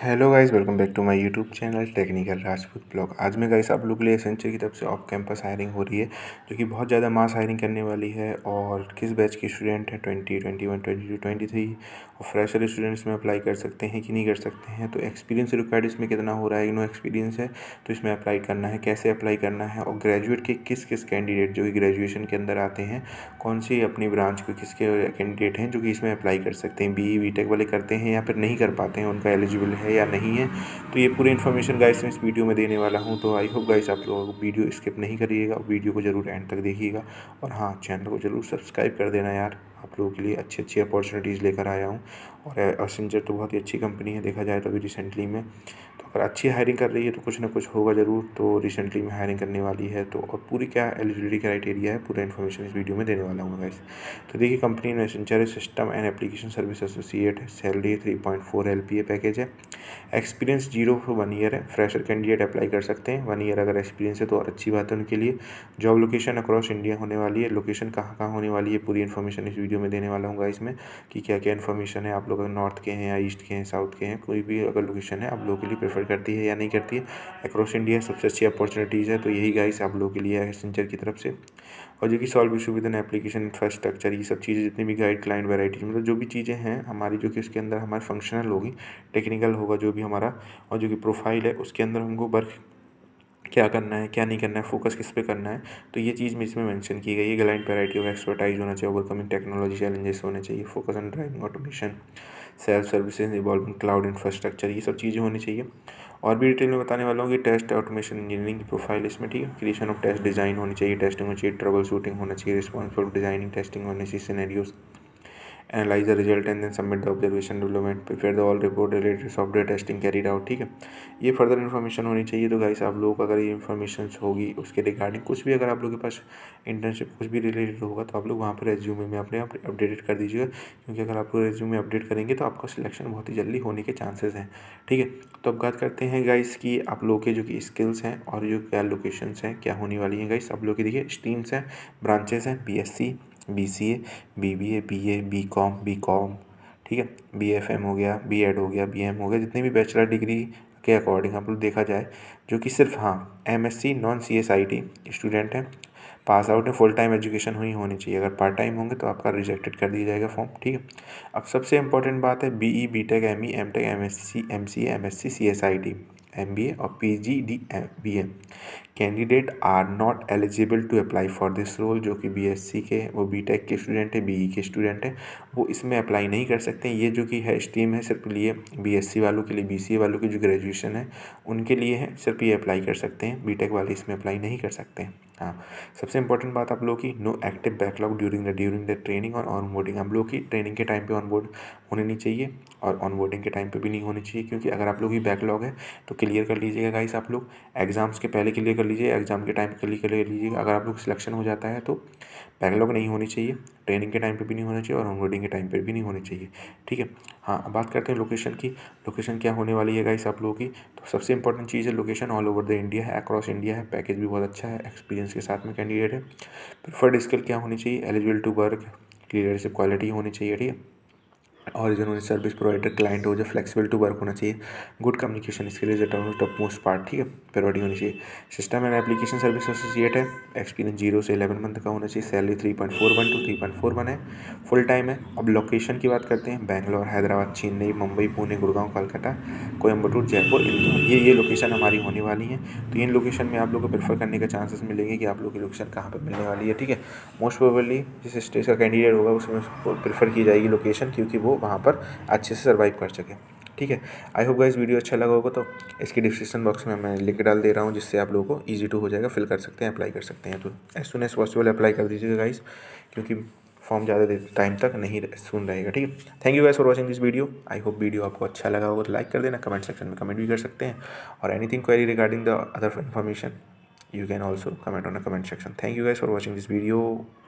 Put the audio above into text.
Hello guys, welcome back to my YouTube channel technical Rajput blog. आज मैं guys आप लोगों के लिए एसेंचर की तरफ से ऑफ कैंपस हायरिंग हो रही है, जो कि बहुत ज़्यादा मास हायरिंग करने वाली है। और किस बैच के स्टूडेंट हैं 20, 21, 22, 23 और फ्रेशर स्टूडेंट्स में अप्लाई कर सकते हैं कि नहीं कर सकते हैं। तो एक्सपीरियंस रिक्वायर्ड इसमें कितना हो रहा है, नो एक्सपीरियंस है तो इसमें अप्लाई करना है, कैसे अप्लाई करना है। और ग्रेजुएट के किस किस कैंडिडेट जो कि ग्रेजुएशन के अंदर आते हैं, कौन सी अपनी ब्रांच को किसके कैंडिडेट हैं जो कि इसमें अप्लाई कर सकते हैं, BE BTech वाले करते हैं या फिर नहीं कर पाते हैं, उनका एलिजिबल है या नहीं है। तो ये पूरी इन्फॉर्मेशन गाइस मैं इस वीडियो में देने वाला हूँ। तो आई होप गाइस आप लोग वीडियो स्किप नहीं करिएगा, वीडियो को जरूर एंड तक देखिएगा। और हाँ, चैनल को जरूर सब्सक्राइब कर देना यार, आप लोगों के लिए अच्छी अच्छी अपॉर्चुनिटीज़ लेकर आया हूँ। और एसेंचर तो बहुत ही अच्छी कंपनी है देखा जाए तो अभी रिसेंटली में। तो अगर अच्छी हायरिंग कर रही है तो कुछ ना कुछ होगा ज़रूर। तो रिसेंटली में हायरिंग करने वाली है, तो और पूरी क्या एलिजिबिलिटी क्राइटेरिया है पूरा इन्फॉर्मेशन इस वीडियो में देने वाला हूँ गाइस। तो देखिए, कंपनी में Accenture system and application service associate है, सैलरी 3.4 LPA पैकेज है, एक्सपीरियंस 0 से 1 ईयर है। फ्रेशर कैंडिडेट अप्लाई कर सकते हैं, 1 ईयर अगर एक्सपीरियंस है तो और अच्छी बात है उनके लिए। जॉब लोकेशन अक्रॉस इंडिया होने वाली है, लोकेशन कहाँ कहाँ होने वाली है पूरी इन्फॉर्मेशन इस वीडियो में देने वाला हूँ गाइस में, कि क्या क्या इन्फॉर्मेशन है। आप लोग अगर नॉर्थ के हैं या ईस्ट के हैं, साउथ के हैं, कोई भी अगर लोकेशन है आप लोगों के लिए प्रेफर करती है या नहीं करती है। अक्रॉस इंडिया सबसे अच्छी अपॉर्चुनिटीज़ है, तो यही गाइस आप लोगों के लिए है एसेंचर की तरफ से। और जो कि solve issue with an application infrastructure, ये सब चीज़ें जितनी भी गाइड क्लाइंट वैरायटी मतलब जो भी चीज़ें हैं हमारी, जो कि उसके अंदर हमारी फंक्शनल होगी, टेक्निकल होगा जो भी हमारा। और जो कि प्रोफाइल है उसके अंदर हमको वर्क क्या करना है, क्या नहीं करना है, फोकस किस पे करना है, तो ये चीज़ में इसमें मेंशन की गई है। क्लाइंट वैरायटी ऑफ एक्सपर्टाइज होना चाहिए, ओवरकमिंग टेक्नोलॉजी चैलेंजेस होने चाहिए, focus on driving automation, self services, evolving cloud infrastructure, ये सब चीज़ें होनी चाहिए। और भी डिटेल में बताने वाला हूँ कि टेस्ट ऑटोमेशन इंजीनियरिंग की प्रोफाइल इसमें, ठीक है। क्रिएशन ऑफ टेस्ट डिज़ाइन होनी चाहिए, टेस्टिंग होनी चाहिए, ट्रबल शूटिंग होना चाहिए, रिस्पॉन्सिबल डिजाइनिंग टेस्टिंग होनी चाहिए, scenarios, analyse the result and then submit the observation development, prepare the all report related software testing carried out, ठीक है। ये फर्दर इन्फॉर्मेशन होनी चाहिए। तो गाइस आप लोगों को अगर ये इन्फॉर्मेशन होगी उसके रिगार्डिंग कुछ भी, अगर आप लोगों के पास इंटर्नशिप कुछ भी रिलेटेड होगा तो आप लोग वहाँ पर रेज्यूमे में अपने आप अपडेटेड कर दीजिएगा, क्योंकि अगर आप लोग रेज्यूमे अपडेट करेंगे तो आपका सिलेक्शन बहुत ही जल्दी होने के चांसेस हैं, ठीक है। तो अब बात करते हैं गाइस कि आप लोगों के जो कि स्किल्स हैं और जो क्या लोकेशंस हैं क्या होने वाली हैं गाइस। आप लोग की देखिए स्ट्रीम्स हैं, ब्रांचेस हैं, BSc, BCA, BBA, BA, BCom, ठीक है, BFM हो गया, B.Ed हो गया, BM हो गया, जितने भी बैचलर डिग्री के अकॉर्डिंग आप लोग देखा जाए, जो कि सिर्फ हाँ MSc नॉन CSIT स्टूडेंट हैं, पास आउट है, फुल टाइम एजुकेशन हुई होनी चाहिए। अगर पार्ट टाइम होंगे तो आपका रिजेक्टेड कर दिया जाएगा फॉर्म, ठीक है। अब सबसे इंपॉर्टेंट बात है BE BTech ME MTech MSc MCA MSc CSIT MBA और PGD BM candidate are not eligible to apply for this role. जो कि BSc के, वो BTech के स्टूडेंट है, BE के स्टूडेंट हैं, वो इसमें अप्लाई नहीं कर सकते। ये जो कि है स्ट्रीम है सिर्फ लिए BSc वालों के लिए, BCA वालों की जो ग्रेजुएशन है उनके लिए है, सिर्फ ये अप्लाई कर सकते हैं, BTech वाले इसमें अप्लाई नहीं कर सकते हैं। हाँ, सबसे इंपॉर्टेंट बात आप लोगों की, no active backlog during the training और ऑनबोर्डिंग। आप लोगों की ट्रेनिंग के टाइम पे ऑनबोर्ड होनी नहीं चाहिए और ऑनबोर्डिंग के टाइम पे भी नहीं होनी चाहिए, क्योंकि अगर आप लोग की बैकलॉग है तो क्लियर कर लीजिएगा गाइस। आप लोग एग्जाम्स के पहले क्लियर कर लीजिए, एग्जाम के टाइम क्लियर कर लीजिएगा। अगर आप लोग सिलेक्शन हो जाता है तो बैकलॉग नहीं होनी चाहिए, ट्रेनिंग के टाइम पे भी नहीं होना चाहिए और ऑनबोर्डिंग के टाइम पे भी नहीं होनी चाहिए, ठीक है। हाँ, अब बात करते हैं लोकेशन की। लोकेशन क्या होने वाली है गाइस आप लोगों की, तो सबसे इंपॉर्टेंट चीज़ है location all over the India है, अक्रॉस इंडिया है, पैकेज भी बहुत अच्छा है, एक्सपीरियंस के साथ में कैंडिडेट है। प्रिफर्ड स्किल क्या होनी चाहिए, eligible to work, leadership quality होनी चाहिए, ठीक है। ओरिजिनल सर्विस प्रोवाइडर क्लाइंट हो, जो फ्लेक्सिबल टू वर्क होना चाहिए, good communication skill is top most part, ठीक है, प्रायोरिटी होनी चाहिए। System and application service associate है, एक्सपीरियंस 0 से 11 मंथ का होना चाहिए, सैलरी 3.41 to 3.41 है, फुल टाइम है। अब लोकेशन की बात करते हैं, बैंगलोर, हैदराबाद, चेन्नई, मुंबई, पुणे, गुड़गांव, कोलकाता, कोयम्बटूर, जयपुर, इंदौर, ये लोकेशन हमारी होने वाली हैं। तो इन लोकेशन में आप लोग को प्रेफर करने का चांसेस मिलेंगे कि आप लोग की लोकेशन कहाँ पर मिलने वाली है, ठीक है। मोस्ट प्रोबेबली जिस स्टेट का कैंडिडेट होगा उसमें प्रेफर की जाएगी लोकेशन, क्योंकि वो वहाँ पर अच्छे से सर्वाइव कर सके, ठीक है। आई होप गाइस वीडियो अच्छा लगा होगा, तो इसके डिस्क्रिप्शन बॉक्स में मैं लिंक डाल दे रहा हूँ, जिससे आप लोगों को ईजी टू हो जाएगा, फिल कर सकते हैं, अप्लाई कर सकते हैं। तो as soon as possible apply कर दीजिएगा गाइस, क्योंकि फॉर्म ज़्यादा देर टाइम तक नहीं सुन रहेगा, ठीक है। Thank you guys for watching this video. I hope video आपको अच्छा लगा होगा, तो लाइक कर देना, कमेंट सेक्शन में कमेंट भी कर सकते हैं, और anything query regarding the other information you can also comment on the comment section. Thank you guys for watching this video.